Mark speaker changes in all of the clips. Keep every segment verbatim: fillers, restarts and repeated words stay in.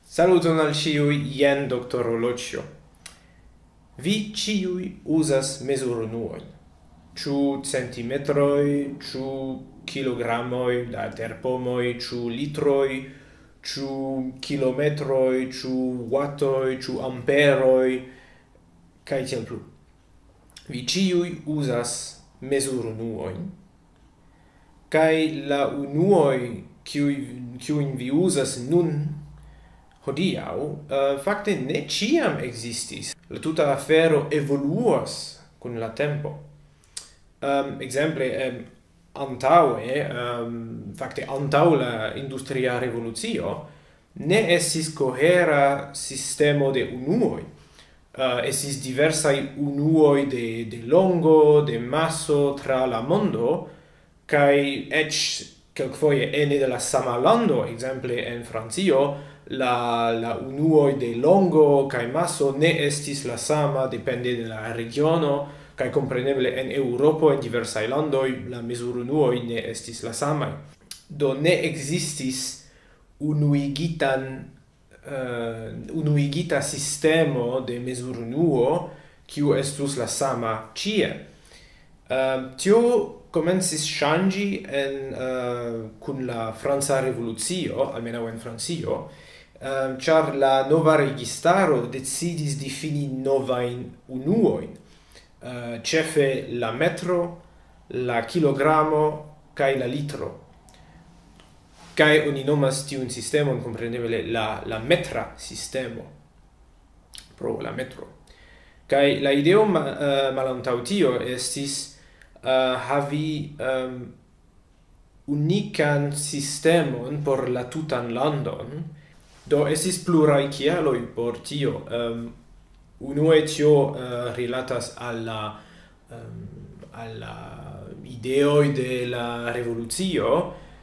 Speaker 1: Saluton al ciui, jen doctoro Locio. Vi ciui usas mesurunuoin. Ciu centimetroi, ciu kilogramoi da terpomoi, ciu litroi, ciu kilometroi, ciu wattoi, ciu amperoi, cae tiel plu. Vi ciui usas mesurunuoin. Cae la unuoi ciuin vi usas nun hodiau, uh, facte ne ciam existis. La tuta afero evoluas con la tempo. Um, exemple, um, antaue, um, facte antau la industria revolutio, ne estis cohera sistemo de unuoi. Uh, estis diversai unuoi de, de longo, de masso tra la mondo, cae ec quelquefoie ene de la sama lando, exemple en Francio, la, la unuoi de longo cae masso ne estis la sama, depende de la regiono, cae compreneble en Europo, en diversai landoi, la mesurunuoi ne estis la samai. Do ne existis unuigitan, uh, unuigita sistemo de mesurunuo, kiu estus la sama cie. Uh, tio comencis changi en uh, kun la Franza Revoluzio, almeno en Francio, um, char la nova registaro decidis difini novain unuoin, uh, cefe la metro, la kilogramo, cae la litro. Cae oni nomas tiun sistemon, compreneble, la, la metra sistemo, pro la metro. Cae la ideo ma, uh, malantau tio estis Uh, havi um, unican sistemon por la tutan landon. Do estis plurai kialoi por tio. Um, unue tio uh, rilatas alla, um, alla ideoi de la revoluzio,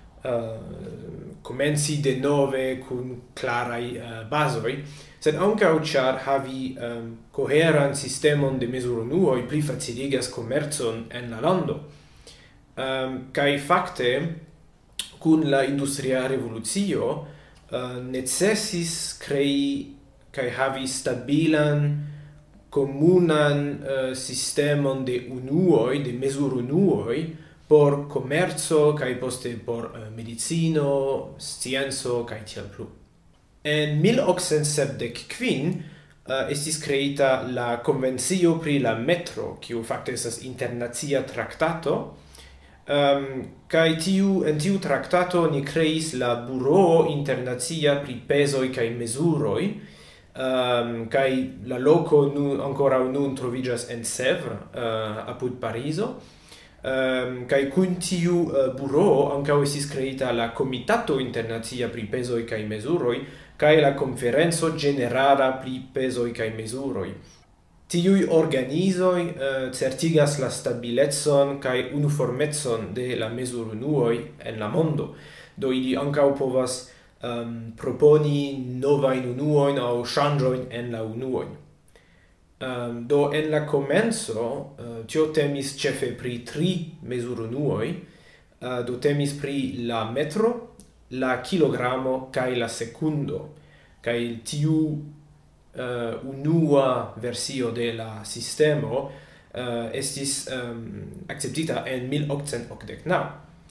Speaker 1: uh, comenci de nove cun clarai uh, basoi, sed ancau char havi um, coheran sistemon de mesurunuoi pli faciligas commercion en la lando. Um, cae facte, cun la industria revoluzio, uh, necessis crei cae havi stabilan comunan uh, sistemon de unuoi, de mesurunuoi, por commercio, cae poste por uh, medicino, scienzo, cae tiel plu. En mil oxcent sepdec-quin uh, estis creita la Convencio pri la metro, kiu facte estas internacia traktato, um, kai tiu en tiu traktato ni creis la Buroo Internacia pri pesoi kai mesuroi, um, kai la loco nun ancora nun trovigas en Sèvres, uh, apud Pariso. Um, kai kun tiu uh, Buroo ancau estis creita la Comitato Internacia pri pesoi kai mesuroi, cae la conferenzo generala pri pesoi cae mesuroi. Tiui organisoi uh, certigas la stabiletson cae uniformetson de la mesurunuoi en la mondo. Do ili ancau povas um, proponi novain unuoin au changioin en la unuoin. Um, do en la comenzo, uh, tio temis cefe pri tri mesurunuoi, uh, do temis pri la metro, la kilogramo cae la secundo, cae tiu uh, unua versio de la sistemo uh, estis um, acceptita en mil oxcent okdek-naŭ.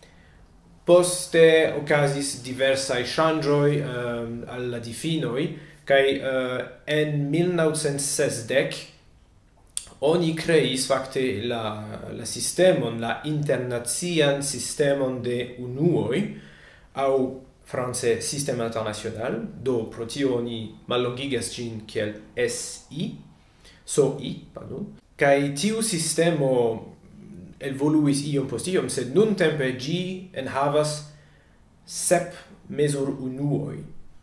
Speaker 1: Poste okazis diversai changioi um, al la difinoi, cae uh, en mil naŭcent sesdek oni creis facte la, la sistemon, la internacian sistemon de unuoi, au france Sistema International, do pro tio oni mallongigas gin kiel S I, S O I, pardon. Kai tiu sistemo evoluis iom post iom, sed nuntempe gi enhavas sep mesur unuoi.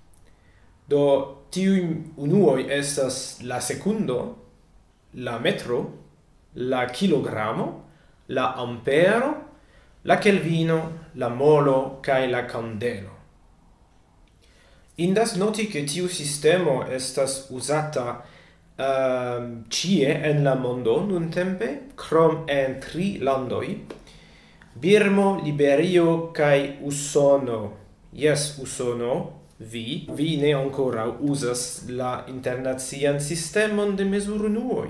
Speaker 1: Do tiu unuoi estas la secundo, la metro, la kilogramo, la ampero, la kelvino, la molo, cae la candelo. Indas noti che tiu sistemo estas usata um, cie en la mondo nuntempe, krom en tri landoi, Birmo, Liberio, cae Usono. Yes, Usono, vi, vi ne ancora usas la internazian sistemon de mesurunuoi.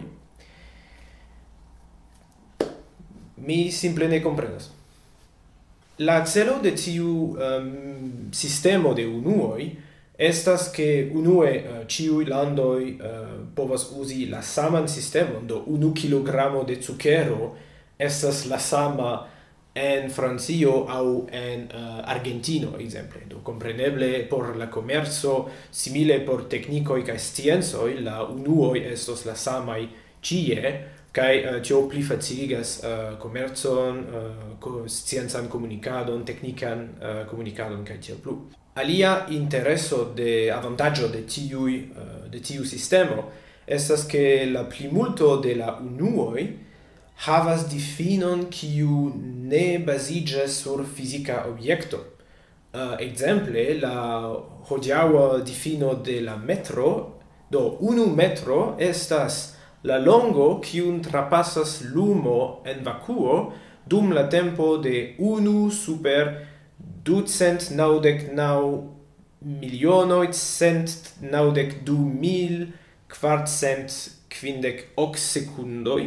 Speaker 1: Mi simple ne comprenas. La celo de tiu um, sistemo de unuoi estas che unue uh, ciui landoi uh, povas usi la saman sistemon, do unu kilogramo de zucchero estas la sama en Francio au en uh, Argentino, exemple. Do compreneble por la commerzo, simile por tecnicoi ca sciencoi, la unuoi estos la samai cie, kai uh, tio pli faciligas uh, commerzon, uh, scienzan comunicadon, technican uh, comunicadon kai tiel plu. Alia intereso de avantaggio de tiu uh, de tiu sistemo estas che la plimulto de la unuoi havas difinon kiu ne baziĝas sur fizika objekto. Uh, exemple, la hodiaŭa difino de la metro, do unu metro estas la longo kiun trapasas lumo en vakuo dum la tempo de unu super ducent naŭdek naŭ milionoj cent naŭdek du mil kvarcent kvindek ok sekundoj.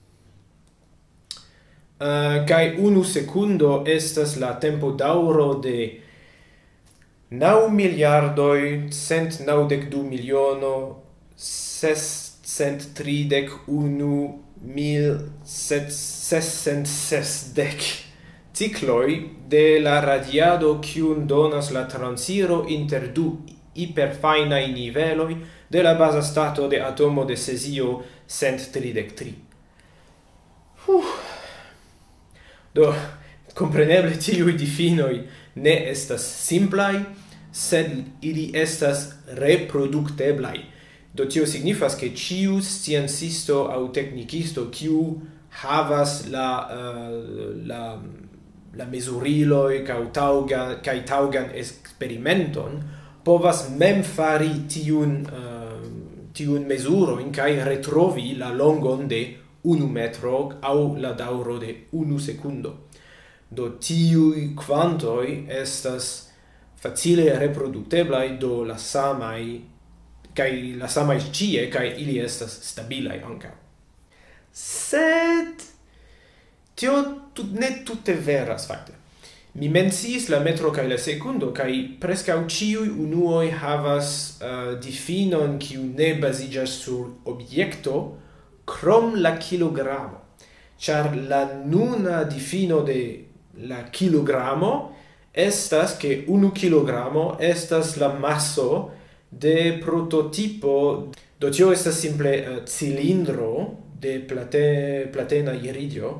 Speaker 1: Uh, kai unu sekundo estas la tempo daŭro de naŭ miliardoj cent naŭdek du miliono sescent tridek unu mil sescent sesdek cicloj de la radiado kiun donas la transiro inter du hiperfajnaj niveloj de la baza stato de atomo de cezio cent tridek tri. Uh. Do, compreneble tiui difinoi ne estas simplai, sed ili estas reproducteblai. Do tio signifas che ciu sciencisto au technicisto kiu havas la, uh, la, la mesuriloi kai taugan, kai taugan experimenton povas mem fari tiun, uh, tiun mesuroin kai retrovi la longon de unu metro au la daŭro de unu sekundo. Do tiuj kvantoj estas facile reproducteblaj, do la samaj kaj la samaj ĉie kaj ili estas stabilaj ankaŭ. Sed tio tut, ne tute veras fakte. Mi menciis la metro kaj la sekundo kaj preskaŭ ĉiuj unuoj havas uh, difinon kiu ne baziĝas sur objekto, krom la kilogramo, char la nuna difino de la kilogramo estas che unu kilogramo estas la masso de prototipo. Do tio estas simple uh, cilindro de plate, platena iridio,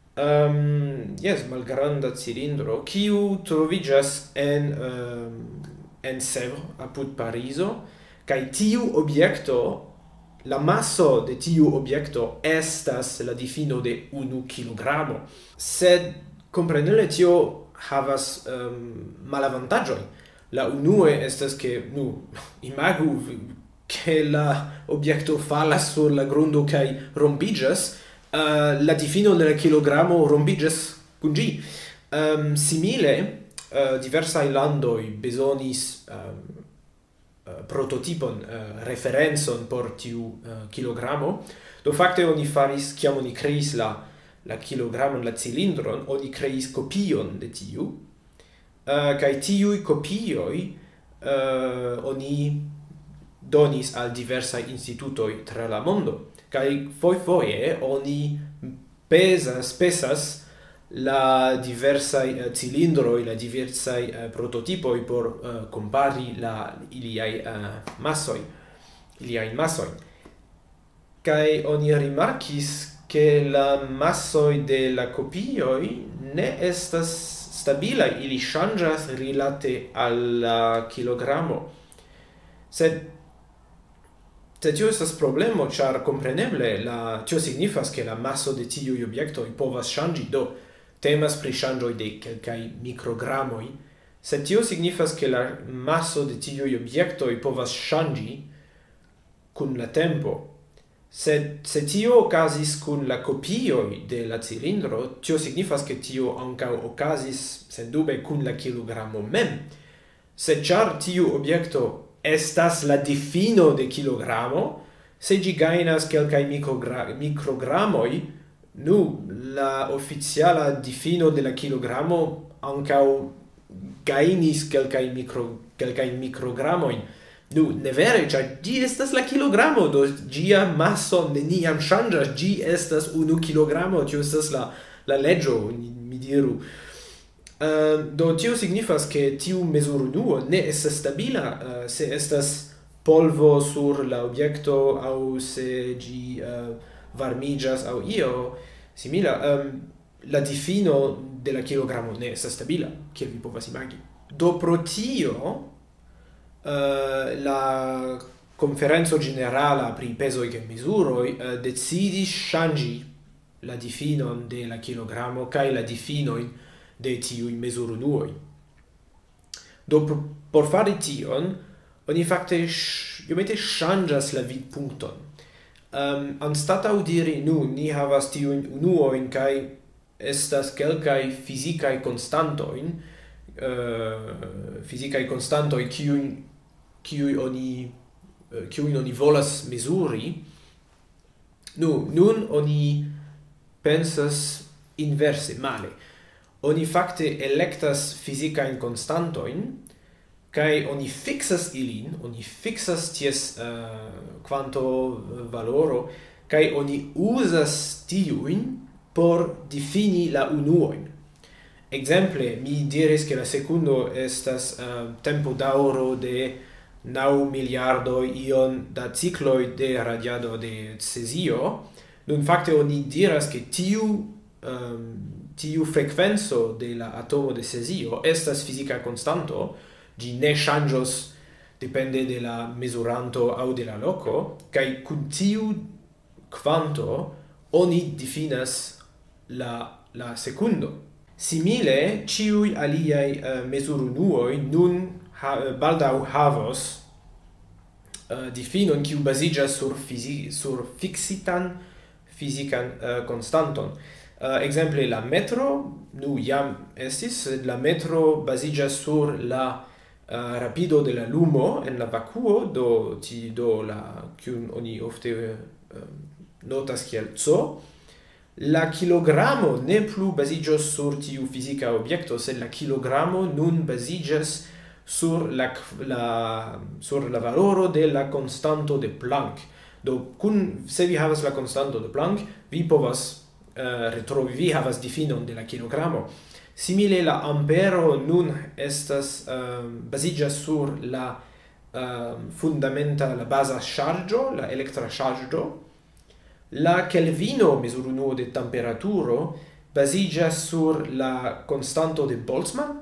Speaker 1: um, yes, malgranda cilindro, kiu troviĝas en, um, en Sèvres, apud Parizo, kaj tiu objekto, la masso de tiu objekto estas la difino de unu kilogramo. Sed compreneble tio havas um, malavantaĝoj. La unue estas che, nu, imagu che la objekto falas sur la grundo kaj rompiĝas, uh, la difino de la kilogramo rompiĝas kun ĝi. Um, simile, uh, diversaj landoj bezonis um, Uh, prototipon, uh, referenzon por tiu uh, kilogramo. Do fakte oni faris, kiam oni kreis la, la kilogramon, la cilindron, oni kreis kopion de tiu, uh, kaj tiuj kopioj uh, oni donis al diversaj institutoj tra la mondo. Kaj foje oni pesas, pesas la diversai uh, cilindroi, la diversai uh, prototipoi por uh, compari la iliai uh, massoi, iliai massoi. Kai oni rimarkis che la massoi de la copioi ne estas stabila, ili changas rilate al kilogramo. Sed Se tio estas problemo, char compreneble, la, tio signifas che la masso de tiui objectoi povas changi, do temas pri ŝanĝoj de kelkaj mikrogramoj, sed tio signifas che la masso de tiuj objektoj povas ŝanĝi kun la tempo. Sed se tio okazis kun la kopioj de la cilindro, tio signifas che tio ankaŭ okazis sendube kun la kilogramo mem. Se char tiu objekto estas la difino de kilogramo, se gi gainas kelkaj mikrogramoj, nu, la oficiala difino de la kilogramo ancau gainis kelkaj micro, kelkaj mikrogramojn. Nu, ne vere, ĉar gi estas la kilogramo, do gia masso neniam ŝanĝas, gi estas unu kilogramo, tio estas la, la leĝo, mi diru. Uh, do tio signifas ke tiu mezurunuo ne estas stabila uh, se estas polvo sur la objekto aŭ se ĝi uh, varmiĝas aŭ io simila. Um, la difino de la kilogramo ne estas stabila, kiel vi povas imagi. Do pro tio uh, la conferenzo generala pri pesoj kaj mezuroj uh, decidis ŝanĝi la difinon de la kilogramo kaj la difinojn de tiui mezurunuoi. Do por fari tion, oni fakte iomete ŝanĝas la vidpunkton. Um, anstataŭ diri, nu, ni havas tiujn unuojn kaj estas kelkaj fizikaj konstantojn, uh, fizikaj konstantoj kiujn kiuj oni uh, kiujn oni volas mezuri. Nu, nun oni pensas inverse, male. Oni fakte elektas fizikajn konstantojn kaj oni fixas ilin, oni fixas ties uh, kvanto valoro kaj oni uzas tiujn por difini la unuojn. Exemple, mi diris ke la sekundo estas uh, tempo daŭro de naŭ miliardoj ion da cikloj de radiado de cezio. Nun fakte oni diras ke tiu um, tiu frequenzo de la atomo de cezio estas fizika constanto, gi ne ŝanĝos depende de la mezuranto aŭ de la loko, kaj kun tiu kvanto oni difinas la, la sekundo. Simile, ĉiuj aliaj uh, mezurunuoj nun ha, baldaŭ havos uh, difinon kiu baziĝas sur, sur fiksitan fizikan uh, konstanton. Uh, exemple, la metro, nu jam estis, la metro baziĝas sur la uh, rapido de la lumo en la vakuo, do ti do la kiun oni ofte uh, notas kiel C. La kilogramo ne plu baziĝos sur tiu fizika objekto, sed la kilogramo nun baziĝas sur la, la, sur la valoro de la konstanto de Planck. Do, kun, se vi havas la konstanto de Planck, vi povas Uh, retrovi, vi havas difinon de la kilogramo. Simile la ampero nun estas uh, baziĝas sur la uh, fundamenta, la baza ŝarĝo, la elektra ŝarĝo. La kelvino, mezurunuo de temperaturo, baziĝas sur la konstanto de Boltzmann.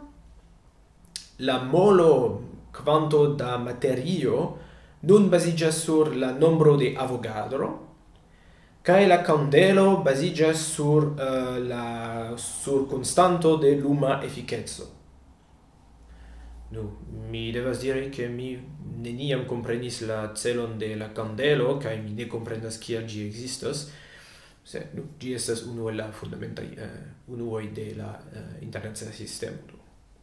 Speaker 1: La molo kvanto da materio nun baziĝas sur la nombro de Avogadro. Kaj la kandelo baziĝas sur uh, la sur konstanto de luma efikeco. Nu, mi devas diri ke mi neniam komprenis la celon de la kandelo kaj mi ne komprenas kial ĝi ekzistas. Se nu, ĝi estas unu el la fundamentaj uh, unuoj de la uh, internacia sistemo.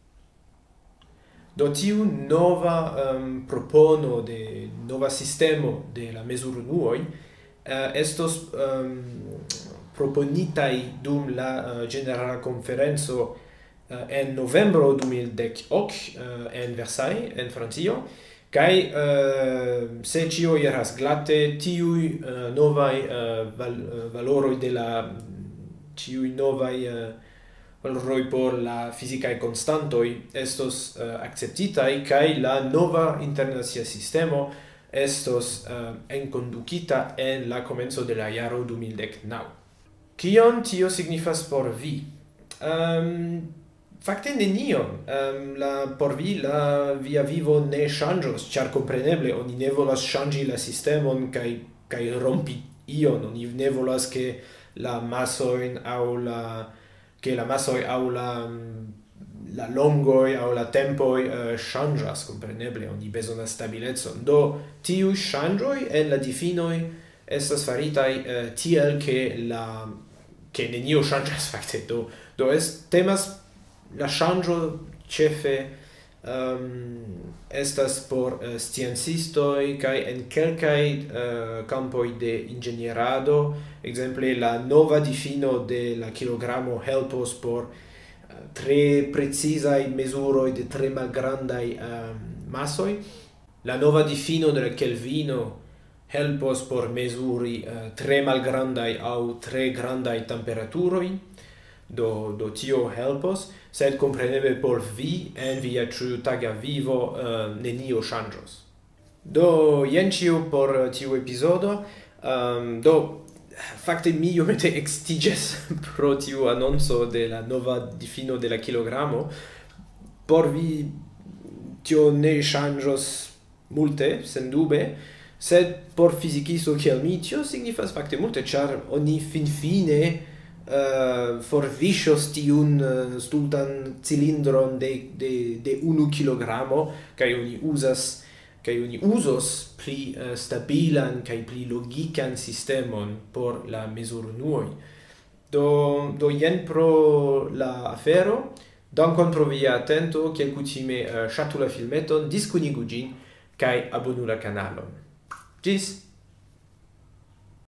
Speaker 1: Do tiu nova um, propono de nova sistemo de la mezurunuoj Uh, estos um, proponitai dum la uh, generala conferenzo uh, en novembro du mil dek ok uh, en Versailles, en Francio, kai uh, se cio iras glate, tiui uh, novai uh, val, uh, valoroi de la tiui novai uh, valoroi por la fisicae constantoi estos uh, acceptitai, kai la nova internacia sistemo estos uh, enkondukita en la komenco de la jaro du mil dek naŭ. Kion tio signifas por vi? Um, fakte nenion. Um, la, por vi la via vivo ne ŝanĝos, ĉar kompreneble oni ne volas ŝanĝi la sistemon kaj kaj rompi ion. Oni ne volas ke la masojn aŭ la ke la masoj aŭ la la longoi aŭ la tempoi uh, ŝanĝas, kompreneble, oni bezonas stabilecon. Do, tiuj ŝanĝoj en la difinoj estas faritaj uh, tiel ke la ke nenio ŝanĝas fakte. Do, do es, temas la ŝanĝo ĉefe um, estas por uh, sciencistoi kai en kelkai uh, campoi de ingenierado. Exemple, la nova difino de la kilogramo helpos por uh, tre precisai mesuroi de tre malgrandai um, massoi. La nova difino de la Kelvino helpos por mesuri uh, tre malgrandai au tre grandai temperaturoi. Do, do tio helpos, sed compreneble por vi en via ciutaga vivo uh, nenio changios. Do, jen cio por tiu episodo. Um, do, facte mi iomete extiges pro tiu annonzo de la nova difino de la kilogramo. Por vi tio ne changios multe, sen dube, sed por fizicisto kiel mi tio signifas facte multe, char oni fin fine Uh, forvicios tiun uh, stultan cilindron de, de, de unu kilogramo, kai oni usas, kai oni usos pli uh, stabilan kai pli logican sistemon por la mesurunuoi. Do, do jen pro la afero, dankon pro via atento, kiel kutime uh, ŝatu la filmeton, diskunigu ĝin, kai abonu la kanalon. Gis!